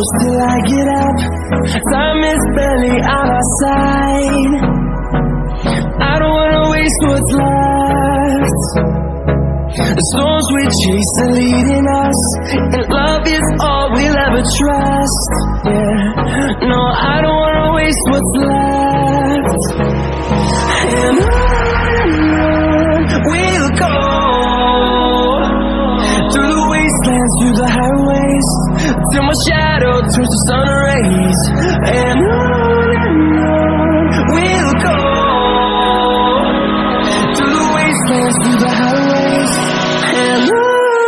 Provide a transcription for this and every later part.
close till I get up. Time is barely on our side. I don't wanna waste what's left. The storms we chase are leading us, and love is all we'll ever trust. Yeah, no, I don't wanna waste what's left. And on we'll go, through the wastelands, through the highways, till my shadow turns to sun rays. And on we'll go, through the wastelands, through the highways, and on we'll go.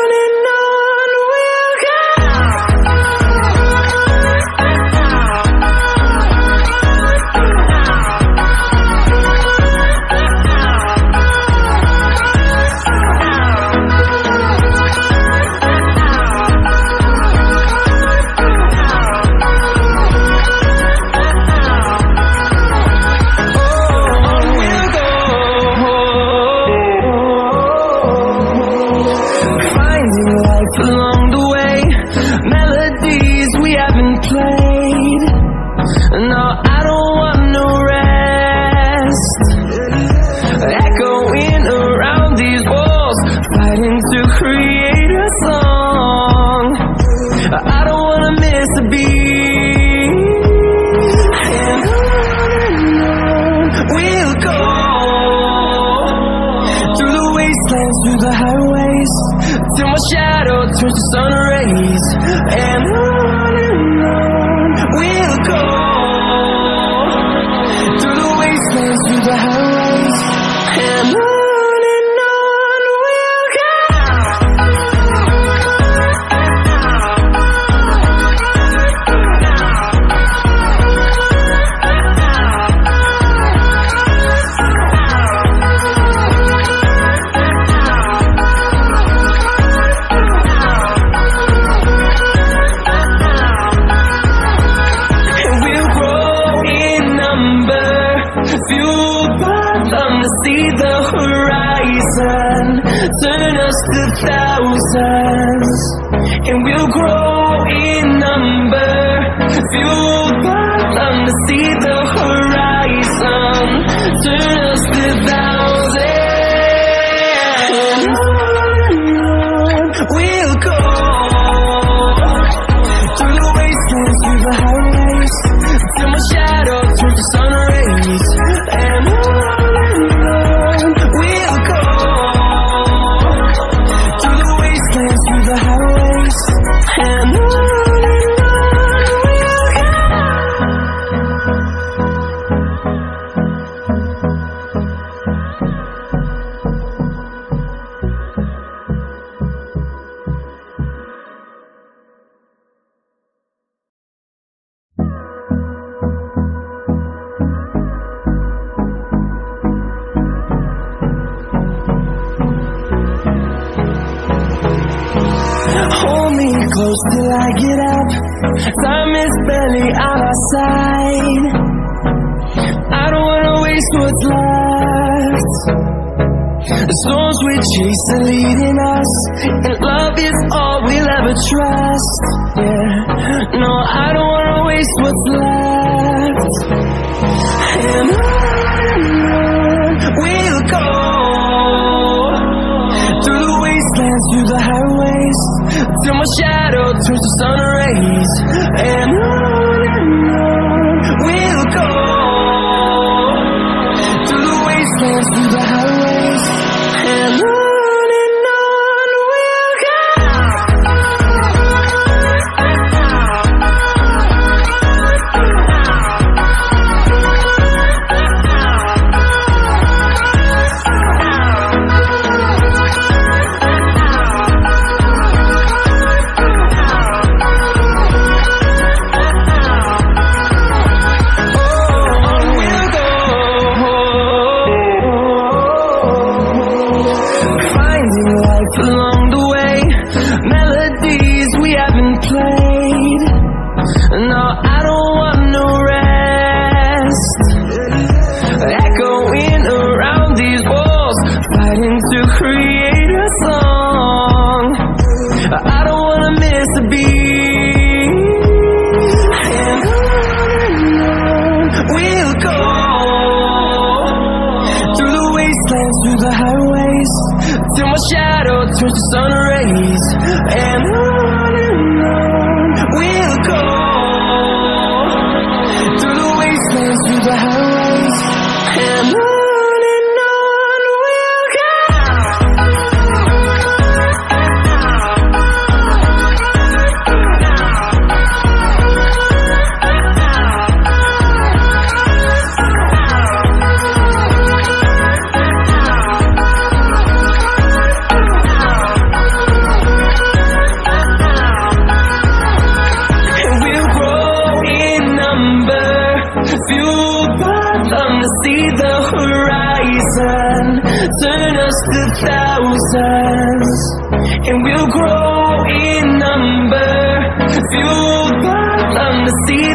Along the way, melodies we haven't played. No, I don't want no rest. Echoing around these walls, fighting to create a song. I don't wanna miss a beat. And on we'll go, through the wastelands, through the highways, till my shadow turns to sun rays. And on we'll go, through the wastelands, through the highways, and on we'll go. See the horizon, turn us to thousands, and we'll grow in number. Fueled by them to see the horizon, turn us to thousands, and on we'll go, through the wastelands, through the highways, till my shadow turns to sun rays. And on we'll go, through the wastelands, through the highways, and on we'll go. Hold me close till I get up. Time is barely on our side. I don't wanna waste what's left. The storms we chase are leading us, and love is all we'll ever trust. Yeah, no, I don't wanna waste what's left. And on we'll go, through the wastelands, through the highways, till my shadow turns to sun rays. And on we'll go, through the wastelands, through the highways, and on we'll go. through the highways, till my shadow turns to sun rays. And on we'll go, through the wastelands, through the highways. And on we'll go. See the horizon, turn us to thousands, and we'll grow in number, fueled by them to see